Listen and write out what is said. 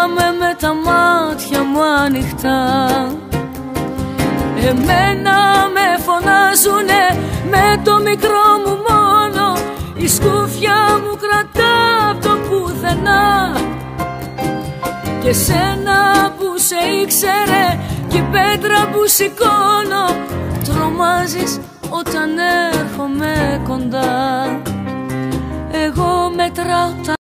κοιτάμε με τα μάτια μου ανοιχτά. Εμένα με φωνάζουνε με το μικρό μου μόνο, η σκούφια μου κρατά απ' το πουθενά. Και σένα που σε ήξερε κι η πέτρα που σηκώνω, τρομάζεις όταν έρχομαι κοντά. Εγώ μετράω τα